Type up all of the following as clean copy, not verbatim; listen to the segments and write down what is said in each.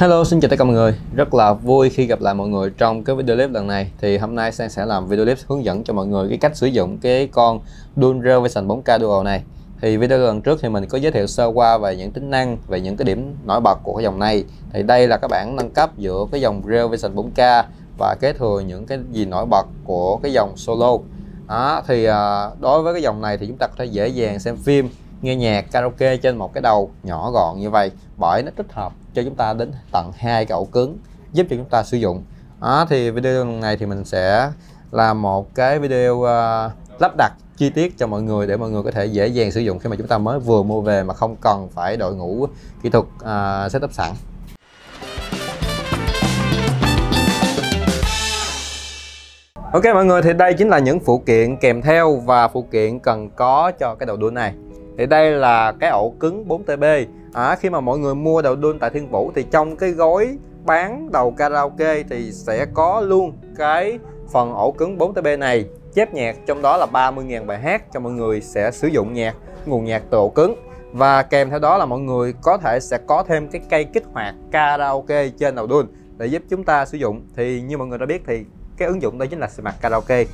Hello, xin chào tất cả mọi người. Rất là vui khi gặp lại mọi người trong cái video clip lần này. Thì hôm nay Sang sẽ làm video clip hướng dẫn cho mọi người cái cách sử dụng cái con Dual Real Vision 4K Dual này. Thì video lần trước thì mình có giới thiệu sơ qua về những tính năng, về những cái điểm nổi bật của cái dòng này. Thì đây là các bản nâng cấp giữa cái dòng Real Vision 4K và kế thừa những cái gì nổi bật của cái dòng Solo. Đó, thì đối với cái dòng này thì chúng ta có thể dễ dàng xem phim, nghe nhạc, karaoke trên một cái đầu nhỏ gọn như vậy, bởi nó tích hợp cho chúng ta đến tận 2 cái ổ cứng giúp cho chúng ta sử dụng. Đó, thì video này thì mình sẽ làm một cái video lắp đặt chi tiết cho mọi người để mọi người có thể dễ dàng sử dụng khi mà chúng ta mới vừa mua về mà không cần phải đội ngũ kỹ thuật setup sẵn. Ok mọi người, thì đây chính là những phụ kiện kèm theo và phụ kiện cần có cho cái đầu đuôi này. Thì đây là cái ổ cứng 4TB. Khi mà mọi người mua đầu đuôi tại Thiên Vũ thì trong cái gói bán đầu karaoke thì sẽ có luôn cái phần ổ cứng 4TB này, chép nhạc trong đó là 30.000 bài hát cho mọi người sẽ sử dụng nguồn nhạc từ ổ cứng. Và kèm theo đó là mọi người có thể sẽ có thêm cái cây kích hoạt karaoke trên đầu đuôi để giúp chúng ta sử dụng. Thì như mọi người đã biết thì cái ứng dụng đó chính là Smart Karaoke.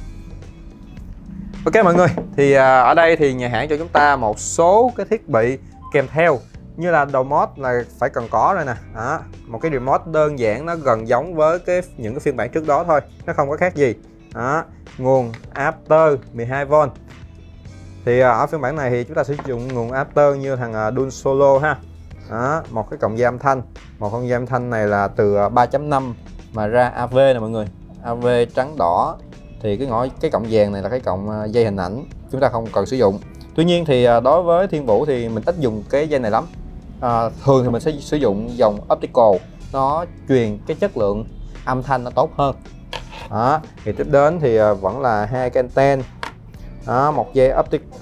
Ok mọi người, thì ở đây thì nhà hãng cho chúng ta một số cái thiết bị kèm theo, như là đầu mod là phải cần có rồi nè. Đó, một cái remote đơn giản, nó gần giống với những cái phiên bản trước đó thôi, nó không có khác gì. Đó, nguồn adapter 12V. Thì ở phiên bản này thì chúng ta sử dụng nguồn adapter như thằng Dual Solo ha. Đó, một cái cổng dây âm thanh, một con dây âm thanh này là từ 3.5 mà ra AV nè mọi người, AV trắng đỏ. Thì cái cổng vàng này là cái cổng dây hình ảnh, chúng ta không cần sử dụng. Tuy nhiên thì đối với Thiên Vũ thì mình ít dùng cái dây này lắm. Thường thì mình sẽ sử dụng dòng optical, nó truyền cái chất lượng âm thanh nó tốt hơn. Đó, thì tiếp đến thì vẫn là hai cái anten. Đó, một dây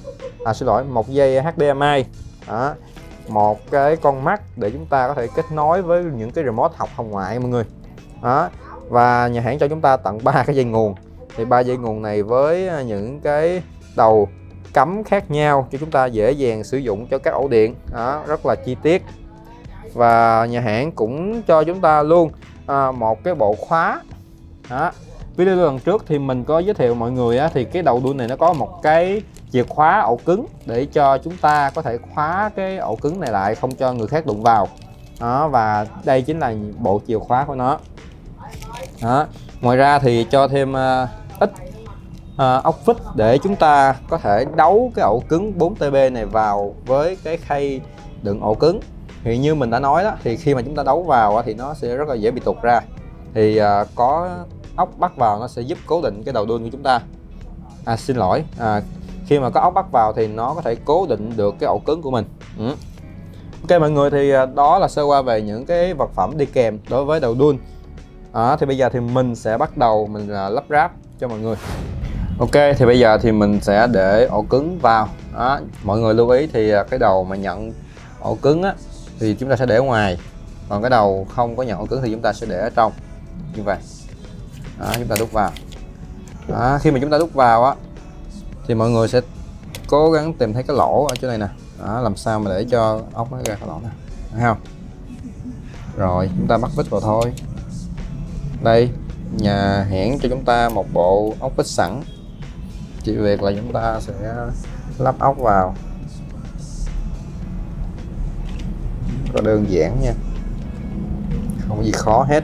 một dây HDMI. Đó, một cái con mắt để chúng ta có thể kết nối với những cái remote học hồng ngoại mọi người. Đó, và nhà hãng cho chúng ta tận 3 cái dây nguồn. Thì 3 dây nguồn này với những cái đầu cắm khác nhau cho chúng ta dễ dàng sử dụng cho các ổ điện. Đó, rất là chi tiết. Và nhà hãng cũng cho chúng ta luôn một cái bộ khóa. Đó, video lần trước thì mình có giới thiệu mọi người thì cái đầu đuôi này nó có một cái chìa khóa ổ cứng để cho chúng ta có thể khóa cái ổ cứng này lại, không cho người khác đụng vào. Đó, và đây chính là bộ chìa khóa của nó. Đó, ngoài ra thì cho thêm ít ốc vít để chúng ta có thể đấu cái ổ cứng 4TB này vào với cái khay đựng ổ cứng. Thì như mình đã nói đó, thì khi mà chúng ta đấu vào thì nó sẽ rất là dễ bị tuột ra. Thì có ốc bắt vào nó sẽ giúp cố định cái đầu đuôi của chúng ta. Khi mà có ốc bắt vào thì nó có thể cố định được cái ổ cứng của mình. Ok mọi người, thì đó là sơ qua về những cái vật phẩm đi kèm đối với đầu đuôi. Thì bây giờ thì mình sẽ bắt đầu mình lắp ráp cho mọi người. Ok, thì bây giờ thì mình sẽ để ổ cứng vào. Đó, mọi người lưu ý thì cái đầu mà nhận ổ cứng á, thì chúng ta sẽ để ở ngoài, còn cái đầu không có nhận ổ cứng thì chúng ta sẽ để ở trong như vậy. Đó, chúng ta đút vào. Đó, khi mà chúng ta đút vào á thì mọi người sẽ cố gắng tìm thấy cái lỗ ở chỗ này nè. Đó, làm sao mà để cho ốc nó ra cái lỗ nè, thấy không? Rồi chúng ta bắt vít vào thôi. Đây, nhà hãng cho chúng ta một bộ ốc vít sẵn, chỉ việc là chúng ta sẽ lắp ốc vào. Rất là đơn giản nha, không có gì khó hết.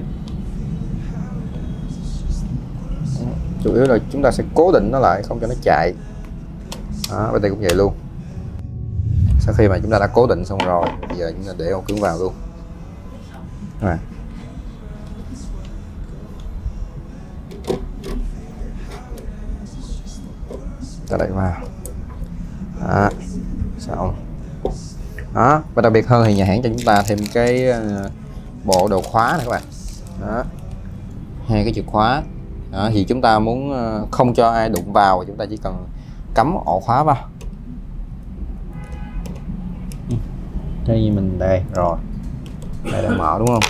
Chủ yếu là chúng ta sẽ cố định nó lại, không cho nó chạy. Đó, bên đây cũng vậy luôn. Sau khi mà chúng ta đã cố định xong rồi, bây giờ chúng ta để ổ cứng vào luôn. Rồi. Ta đẩy vào. Đó, xong. Đó, và đặc biệt hơn thì nhà hãng cho chúng ta thêm cái bộ đầu khóa này các bạn. Đó, hai cái chìa khóa. Đó, thì chúng ta muốn không cho ai đụng vào, chúng ta chỉ cần cắm ổ khóa vào. Đây như mình đây rồi, đây đang mở đúng không?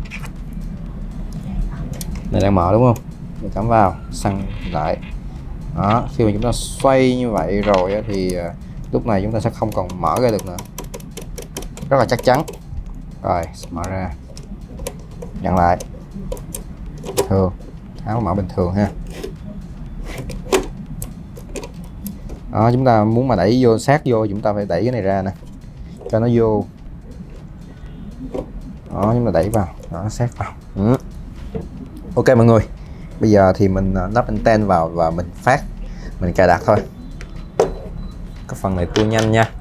Đây đang mở đúng không? Mình cắm vào, xăng lại. Đó, khi mà chúng ta xoay như vậy rồi thì lúc này chúng ta sẽ không còn mở ra được nữa, rất là chắc chắn. Rồi mở ra. Nhận lại. Thường tháo mã bình thường ha. Đó, chúng ta muốn mà đẩy vô sát vô, chúng ta phải đẩy cái này ra nè cho nó vô. Đó, chúng ta đẩy vào, đó, sát vào. Ok mọi người, bây giờ thì mình lắp anten vào và mình phát, mình cài đặt thôi. Cái phần này tua nhanh nha.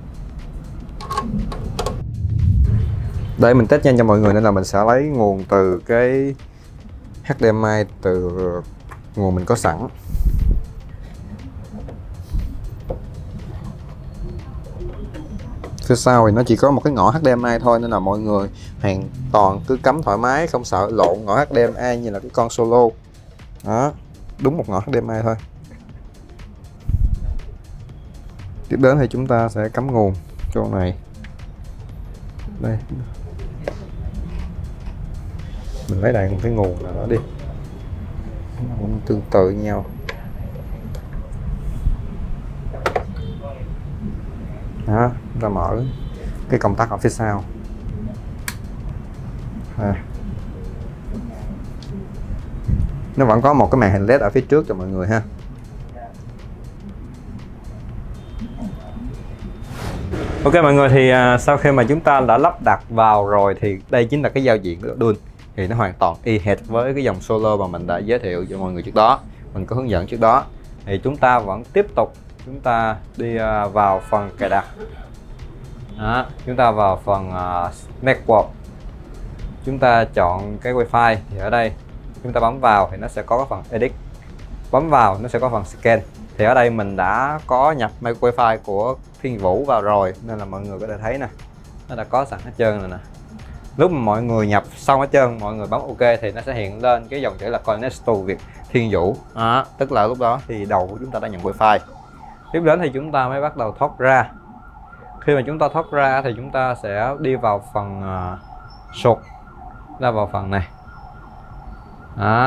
Để mình test nhanh cho mọi người nên là mình sẽ lấy nguồn từ cái HDMI, từ nguồn mình có sẵn. Phía sau thì nó chỉ có một cái ngõ HDMI thôi nên là mọi người hoàn toàn cứ cắm thoải mái, không sợ lộn ngõ HDMI như là cái con Solo. Đó, đúng một ngõ HDMI thôi. Tiếp đến thì chúng ta sẽ cắm nguồn chỗ này. Đây, mình lấy đại một cái nguồn nào đó đi, nó cũng tương tự nhau. Đó, chúng ta mở cái công tắc ở phía sau. Nó vẫn có một cái màn hình LED ở phía trước cho mọi người ha. Ok mọi người, thì sau khi mà chúng ta đã lắp đặt vào rồi thì đây chính là cái giao diện của đầu đun. Thì nó hoàn toàn y hệt với cái dòng Solo mà mình đã giới thiệu cho mọi người trước đó, mình có hướng dẫn trước đó. Thì chúng ta vẫn tiếp tục, chúng ta đi vào phần cài đặt. Đó, chúng ta vào phần Network, chúng ta chọn cái Wi-Fi. Thì ở đây chúng ta bấm vào thì nó sẽ có cái phần Edit, bấm vào nó sẽ có phần Scan. Thì ở đây mình đã có nhập micro Wi-Fi của Thiên Vũ vào rồi nên là mọi người có thể thấy nè, nó đã có sẵn hết trơn rồi nè. Lúc mà mọi người nhập xong hết trơn, mọi người bấm OK thì nó sẽ hiện lên cái dòng chữ là Connect to Việt Thiên Vũ. Đó, tức là lúc đó thì đầu của chúng ta đã nhận Wi-Fi. Tiếp đến thì chúng ta mới bắt đầu thoát ra. Khi mà chúng ta thoát ra thì chúng ta sẽ đi vào phần sụt, ra vào phần này. Đó.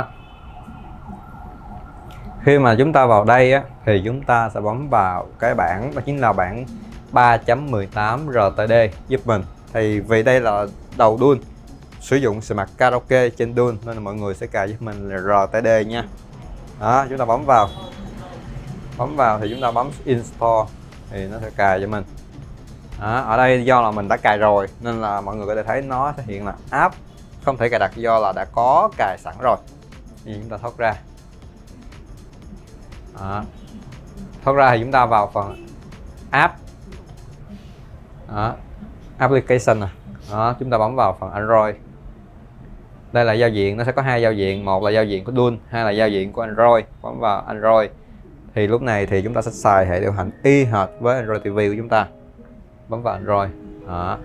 Khi mà chúng ta vào đây á, thì chúng ta sẽ bấm vào cái bảng, đó chính là bảng 3.18 RTD giúp mình. Thì vì đây là đầu đun sử dụng Smart Karaoke trên đun nên là mọi người sẽ cài giúp mình là RTD nha. Đó, chúng ta bấm vào thì chúng ta bấm Install thì nó sẽ cài cho mình. Đó, ở đây do là mình đã cài rồi nên là mọi người có thể thấy nó sẽ hiện là app không thể cài đặt do là đã có cài sẵn rồi. Thì chúng ta thoát ra. Đó. Thoát ra thì chúng ta vào phần app. Đó. Application nè. Đó, chúng ta bấm vào phần Android. Đây là giao diện, nó sẽ có hai giao diện, một là giao diện của DUN, hai là giao diện của Android. Bấm vào Android thì lúc này thì chúng ta sẽ xài hệ điều hành y hệt với Android TV của chúng ta. Bấm vào Android. Đó.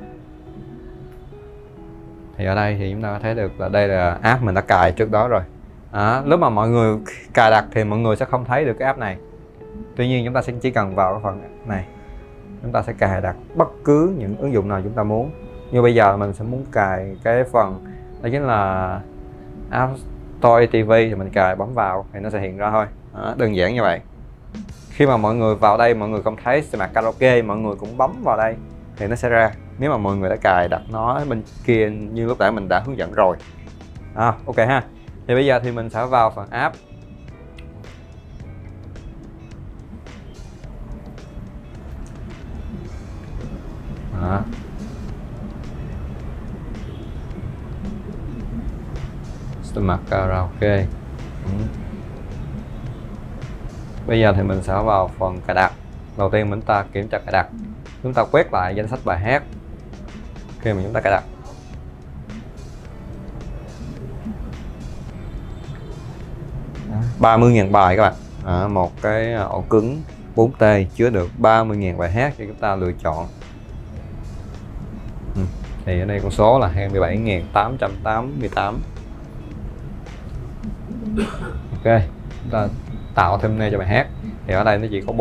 Thì ở đây thì chúng ta có thấy được là đây là app mình đã cài trước đó rồi. Đó. Lúc mà mọi người cài đặt thì mọi người sẽ không thấy được cái app này. Tuy nhiên chúng ta sẽ chỉ cần vào cái phần này, chúng ta sẽ cài đặt bất cứ những ứng dụng nào chúng ta muốn. Như bây giờ mình sẽ muốn cài cái phần đó chính là App Store TV thì mình cài, bấm vào thì nó sẽ hiện ra thôi. Đó, đơn giản như vậy. Khi mà mọi người vào đây mọi người không thấy Smart Karaoke, mọi người cũng bấm vào đây thì nó sẽ ra. Nếu mà mọi người đã cài đặt nó bên kia như lúc nãy mình đã hướng dẫn rồi. Ok ha. Thì bây giờ thì mình sẽ vào phần app. Đó. Smart Karaoke. Bây giờ thì mình sẽ vào phần cài đặt. Đầu tiên chúng ta kiểm tra cài đặt. Chúng ta quét lại danh sách bài hát khi mà chúng ta cài đặt. Đó, 30.000 bài các bạn. Một cái ổ cứng 4T chứa được 30.000 bài hát cho chúng ta lựa chọn. Thì ở đây con số là 27.888. Ok, chúng ta tạo thumbnail cho bài hát. Thì ở đây nó chỉ có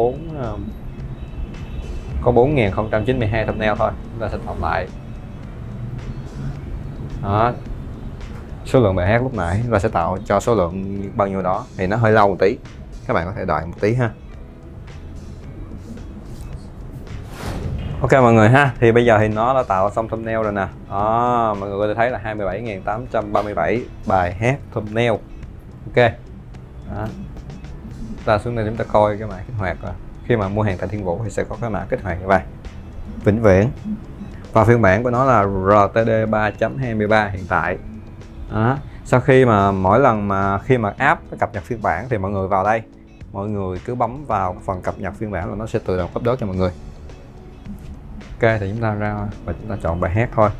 4.092 thumbnail thôi. Chúng ta sẽ tạo lại. Đó. Số lượng bài hát lúc nãy chúng ta sẽ tạo cho số lượng bao nhiêu đó. Thì nó hơi lâu một tí, các bạn có thể đợi một tí ha. Ok mọi người ha, thì bây giờ thì nó đã tạo xong thumbnail rồi nè. Đó, mọi người có thể thấy là 27.837 bài hát thumbnail. Ok. Đó. Ta xuống đây chúng ta coi cái mã kích hoạt rồi. Khi mà mua hàng tại Thiên Vũ thì sẽ có cái mã kích hoạt như vậy. Vĩnh viễn. Và phiên bản của nó là RTD 3.23 hiện tại. Đó. Sau khi mà mỗi lần mà khi mà app cập nhật phiên bản thì mọi người vào đây, mọi người cứ bấm vào phần cập nhật phiên bản là nó sẽ tự động update cho mọi người. Ok, thì chúng ta ra và chúng ta chọn bài hát thôi.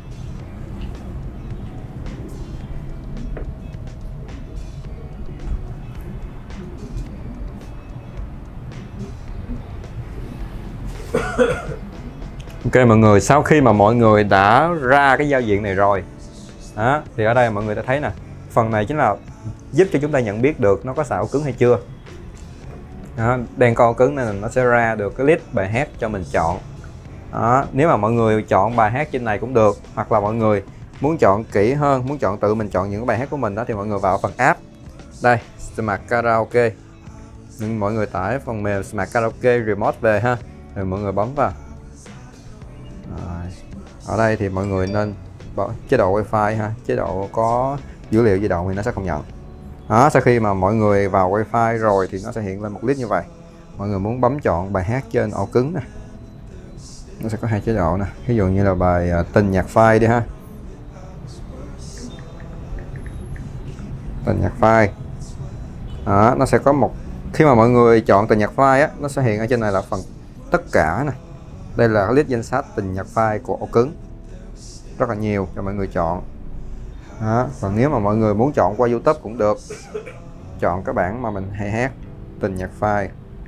Ok mọi người, sau khi mà mọi người đã ra cái giao diện này rồi đó, thì ở đây mọi người đã thấy nè, phần này chính là giúp cho chúng ta nhận biết được nó có xài ổ cứng hay chưa. Đó, đang có ổ cứng nên là nó sẽ ra được cái list bài hát cho mình chọn. Đó, nếu mà mọi người chọn bài hát trên này cũng được, hoặc là mọi người muốn chọn kỹ hơn, muốn chọn tự mình chọn những cái bài hát của mình đó, thì mọi người vào phần app đây, Smart Karaoke, mọi người tải phần mềm Smart Karaoke Remote về ha, rồi mọi người bấm vào. Rồi. Ở đây thì mọi người nên bỏ chế độ Wi-Fi ha, chế độ có dữ liệu di động thì nó sẽ không nhận. Đó, sau khi mà mọi người vào Wi-Fi rồi thì nó sẽ hiện lên một list như vậy. Mọi người muốn bấm chọn bài hát trên ổ cứng nè, nó sẽ có hai chế độ nè, ví dụ như là bài tình nhạc file đi ha, tình nhạc file. Đó, nó sẽ có một, khi mà mọi người chọn tình nhạc file á, nó sẽ hiện ở trên này là phần tất cả nè. Đây là list danh sách tình nhạc file của ổ cứng, rất là nhiều cho mọi người chọn. Đó, còn nếu mà mọi người muốn chọn qua YouTube cũng được, chọn cái bản mà mình hay hát tình nhạc file,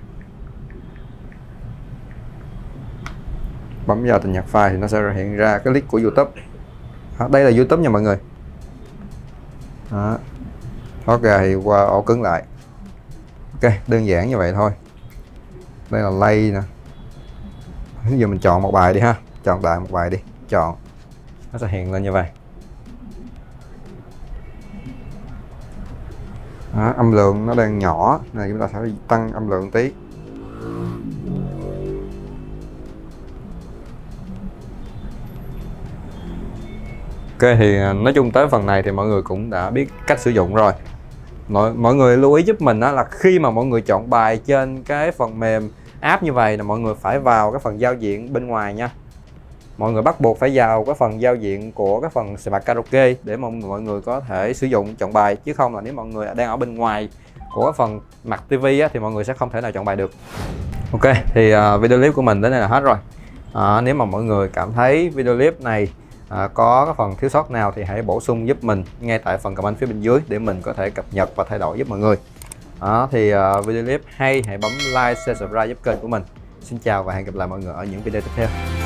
bấm vào tình nhạc file thì nó sẽ hiện ra cái list của YouTube. Đó, đây là YouTube nha mọi người. Đó, thoát ra thì qua ổ cứng lại. Ok, đơn giản như vậy thôi. Đây là play nè, ví dụ mình chọn một bài đi ha, chọn đại một bài đi, chọn, nó sẽ hiện lên như vậy. Đó, âm lượng nó đang nhỏ này, chúng ta sẽ tăng âm lượng tí. Ok, thì nói chung tới phần này thì mọi người cũng đã biết cách sử dụng rồi. Mọi người lưu ý giúp mình đó là khi mà mọi người chọn bài trên cái phần mềm app như vậy là mọi người phải vào cái phần giao diện bên ngoài nha. Mọi người bắt buộc phải vào cái phần giao diện của cái phần Smart Karaoke để mọi người có thể sử dụng chọn bài, chứ không là nếu mọi người đang ở bên ngoài của cái phần mặt TV á, thì mọi người sẽ không thể nào chọn bài được. Ok, thì video clip của mình đến đây là hết rồi. Nếu mà mọi người cảm thấy video clip này có cái phần thiếu sót nào thì hãy bổ sung giúp mình ngay tại phần comment phía bên dưới để mình có thể cập nhật và thay đổi giúp mọi người. Thì video clip hay hãy bấm like, share, subscribe giúp kênh của mình. Xin chào và hẹn gặp lại mọi người ở những video tiếp theo.